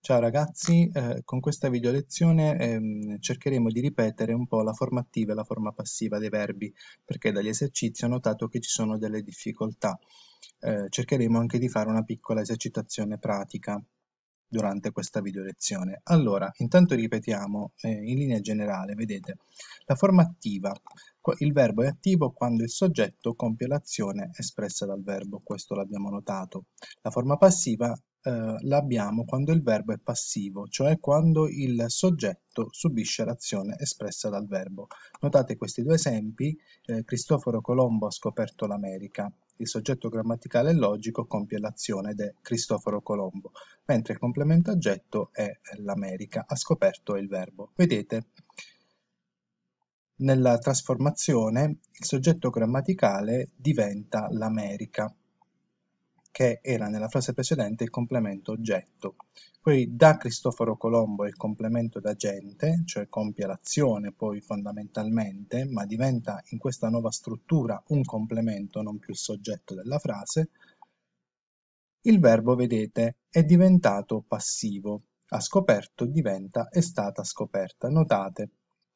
Ciao ragazzi, con questa video lezione cercheremo di ripetere un po' la forma attiva e la forma passiva dei verbi, perché dagli esercizi ho notato che ci sono delle difficoltà. Cercheremo anche di fare una piccola esercitazione pratica durante questa video lezione. Allora, intanto ripetiamo in linea generale, vedete, la forma attiva. Il verbo è attivo quando il soggetto compie l'azione espressa dal verbo, questo l'abbiamo notato. La forma passiva l'abbiamo quando il verbo è passivo, cioè quando il soggetto subisce l'azione espressa dal verbo. Notate questi due esempi: Cristoforo Colombo ha scoperto l'America. Il soggetto grammaticale e logico compie l'azione ed è Cristoforo Colombo, mentre il complemento oggetto è l'America, ha scoperto il verbo. Vedete? Nella trasformazione il soggetto grammaticale diventa l'America, che era nella frase precedente il complemento oggetto. Poi da Cristoforo Colombo è il complemento d'agente, cioè compie l'azione poi fondamentalmente, ma diventa in questa nuova struttura un complemento, non più il soggetto della frase. Il verbo, vedete, è diventato passivo. Ha scoperto diventa è stata scoperta. Notate.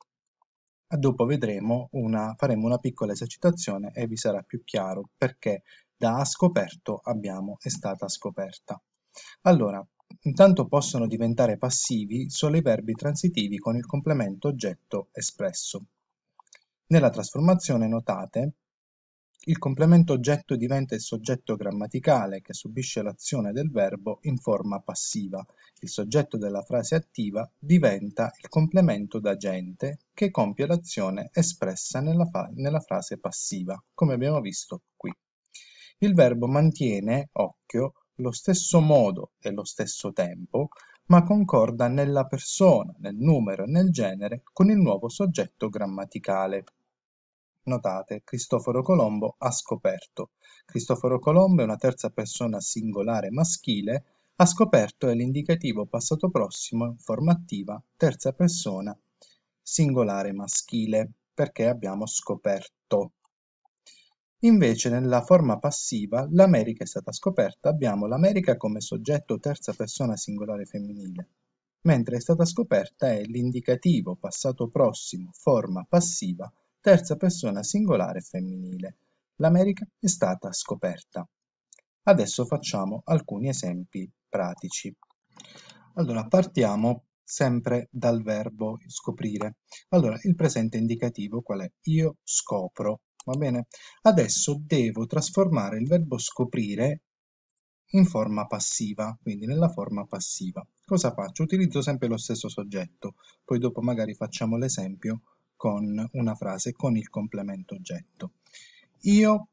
Dopo faremo una piccola esercitazione e vi sarà più chiaro perché da ha scoperto abbiamo è stata scoperta. Allora, intanto possono diventare passivi solo i verbi transitivi con il complemento oggetto espresso. Nella trasformazione, notate, il complemento oggetto diventa il soggetto grammaticale che subisce l'azione del verbo in forma passiva. Il soggetto della frase attiva diventa il complemento d'agente che compie l'azione espressa nella frase passiva, come abbiamo visto qui. Il verbo mantiene, occhio, lo stesso modo e lo stesso tempo, ma concorda nella persona, nel numero e nel genere con il nuovo soggetto grammaticale. Notate, Cristoforo Colombo ha scoperto. Cristoforo Colombo è una terza persona singolare maschile, ha scoperto è l'indicativo passato prossimo in forma attiva, terza persona singolare maschile, perché abbiamo scoperto. Invece nella forma passiva l'America è stata scoperta, abbiamo l'America come soggetto terza persona singolare femminile, mentre è stata scoperta è l'indicativo passato prossimo, forma passiva, terza persona singolare femminile. L'America è stata scoperta. Adesso facciamo alcuni esempi pratici. Allora, partiamo sempre dal verbo scoprire. Allora, il presente indicativo qual è? Io scopro, va bene? Adesso devo trasformare il verbo scoprire in forma passiva, quindi nella forma passiva. Cosa faccio? Utilizzo sempre lo stesso soggetto, poi dopo magari facciamo l'esempio con una frase con il complemento oggetto. Io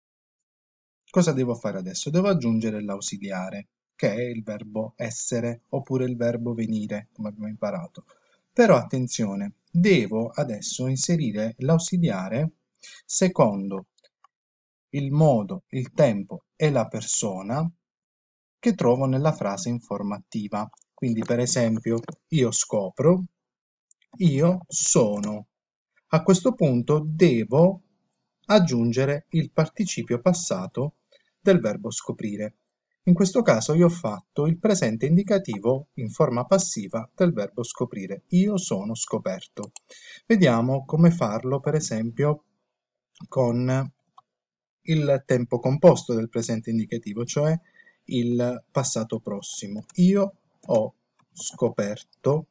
cosa devo fare adesso? Devo aggiungere l'ausiliare, che è il verbo essere oppure il verbo venire, come abbiamo imparato. Però attenzione, devo adesso inserire l'ausiliare secondo il modo, il tempo e la persona che trovo nella frase informativa. Quindi, per esempio, io scopro, io sono. A questo punto devo aggiungere il participio passato del verbo scoprire. In questo caso io ho fatto il presente indicativo in forma passiva del verbo scoprire. Io sono scoperto. Vediamo come farlo, per esempio, con il tempo composto del presente indicativo, cioè il passato prossimo. Io ho scoperto,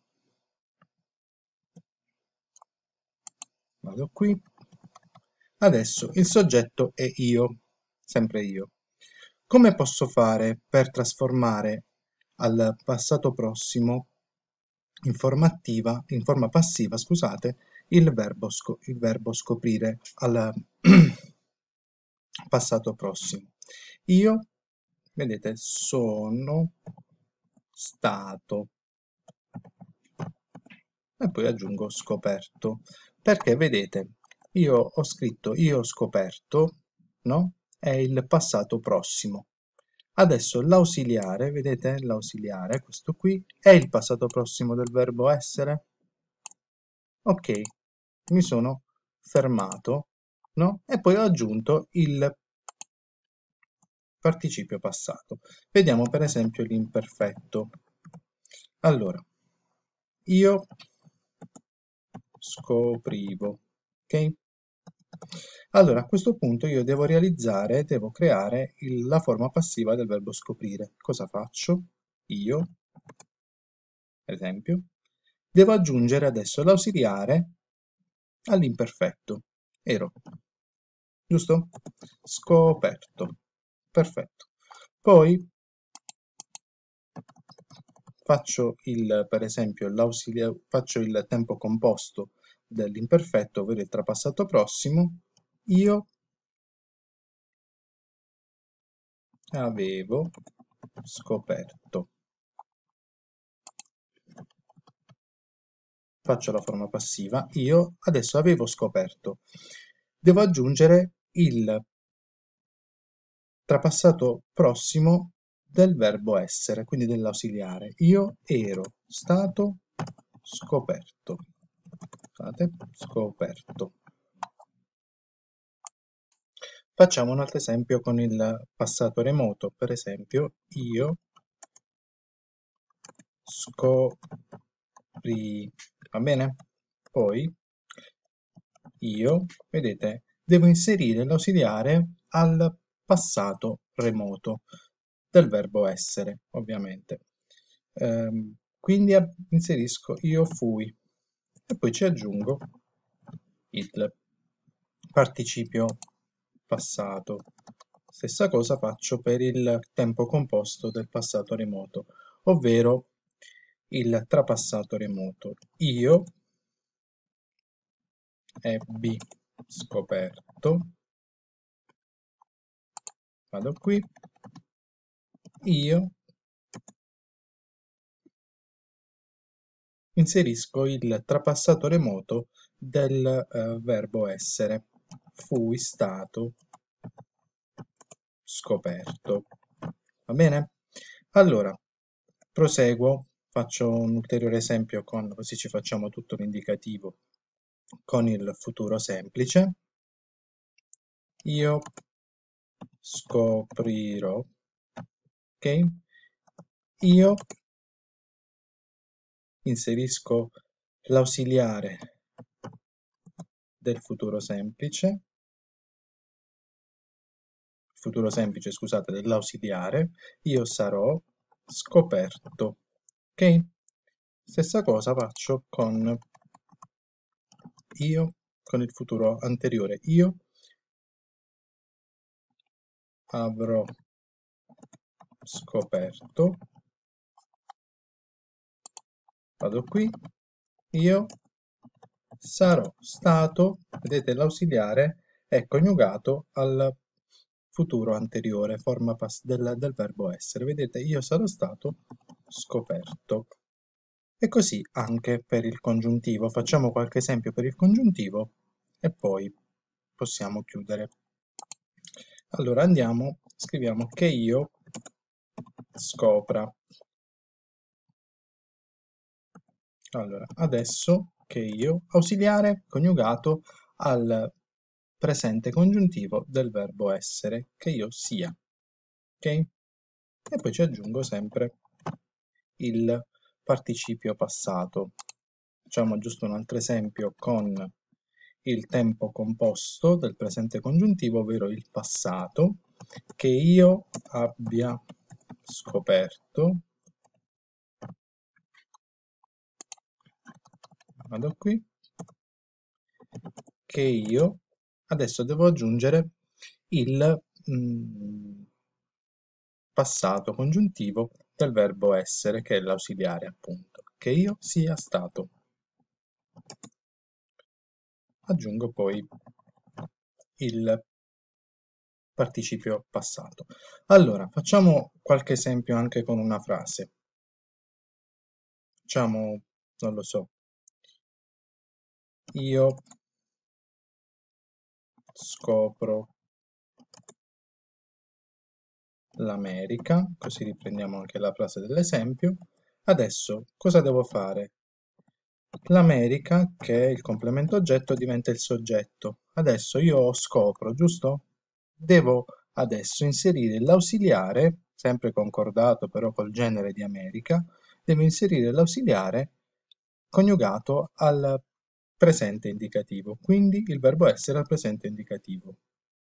vado qui, adesso il soggetto è io, sempre io. Come posso fare per trasformare al passato prossimo in forma passiva, scusate, il verbo scoprire al passato prossimo? Io, vedete, sono stato e poi aggiungo scoperto, perché vedete, io ho scritto io ho scoperto, no? È il passato prossimo. Adesso l'ausiliare, vedete, l'ausiliare, questo qui, è il passato prossimo del verbo essere. Ok, mi sono fermato, no? E poi ho aggiunto il participio passato. Vediamo per esempio l'imperfetto. Allora, io scoprivo, ok? Allora, a questo punto io devo creare la forma passiva del verbo scoprire. Cosa faccio? Io, ad esempio, devo aggiungere adesso l'ausiliare all'imperfetto. Ero, giusto? Scoperto. Perfetto. Poi faccio per esempio, faccio il tempo composto dell'imperfetto, ovvero il trapassato prossimo. Io avevo scoperto. Faccio la forma passiva. Io adesso avevo scoperto. Devo aggiungere il trapassato prossimo del verbo essere, quindi dell'ausiliare. Io ero stato scoperto. Scusate, scoperto. Facciamo un altro esempio con il passato remoto, per esempio io scoprì, va bene? Poi io, vedete, devo inserire l'ausiliare al passato remoto del verbo essere, ovviamente. Quindi inserisco io fui e poi ci aggiungo il participio passato. Stessa cosa faccio per il tempo composto del passato remoto, ovvero il trapassato remoto. Io ebbi scoperto, vado qui, io inserisco il trapassato remoto del verbo essere. Fui stato scoperto. Va bene? Allora, proseguo, faccio un ulteriore esempio così ci facciamo tutto l'indicativo con il futuro semplice. Io scoprirò, ok? Io inserisco l'ausiliare del futuro semplice, scusate, dell'ausiliare, io sarò scoperto, ok? Stessa cosa faccio con io, con il futuro anteriore, io avrò scoperto, vado qui, io sarò stato, vedete l'ausiliare è coniugato al futuro anteriore, forma del verbo essere, vedete io sarò stato scoperto. E così anche per il congiuntivo, facciamo qualche esempio per il congiuntivo e poi possiamo chiudere. Allora andiamo, scriviamo che io scopra. Allora, adesso che io, ausiliare coniugato al presente congiuntivo del verbo essere, che io sia, ok? E poi ci aggiungo sempre il participio passato. Facciamo giusto un altro esempio con il tempo composto del presente congiuntivo, ovvero il passato, che io abbia scoperto. Vado qui, che io adesso devo aggiungere il passato congiuntivo del verbo essere, che è l'ausiliare appunto, che io sia stato. Aggiungo poi il participio passato. Allora, facciamo qualche esempio anche con una frase. Facciamo, non lo so, io scopro l'America, così riprendiamo anche la frase dell'esempio. Adesso cosa devo fare? L'America, che è il complemento oggetto, diventa il soggetto. Adesso io scopro, giusto? Devo adesso inserire l'ausiliare, sempre concordato però col genere di America, devo inserire l'ausiliare coniugato al presente indicativo, quindi il verbo essere al presente indicativo.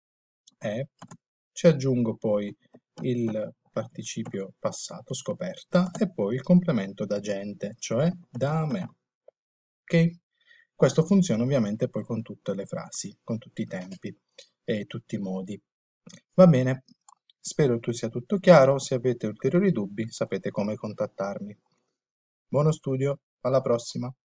Ci aggiungo poi il participio passato, scoperta, e poi il complemento d'agente, cioè da me. Ok? Questo funziona ovviamente poi con tutte le frasi, con tutti i tempi e tutti i modi. Va bene, spero tu sia tutto chiaro, se avete ulteriori dubbi sapete come contattarmi. Buono studio, alla prossima!